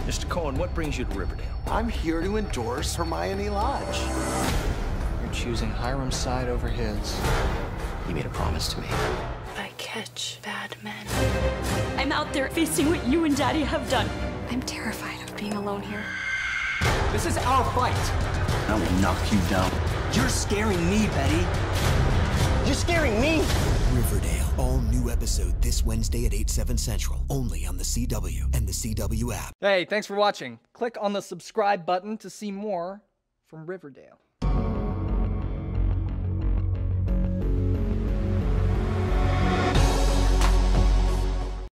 Mr. Cohen, what brings you to Riverdale? I'm here to endorse Hermione Lodge. You're choosing Hiram's side over his. You made a promise to me. I catch bad men. I'm out there facing what you and Daddy have done. I'm terrified of being alone here. This is our fight. I will knock you down. You're scaring me, Betty. You're scaring me! Riverdale, all new episode this Wednesday at 8/7 Central, only on the CW and the CW app. Hey, thanks for watching. Click on the subscribe button to see more from Riverdale.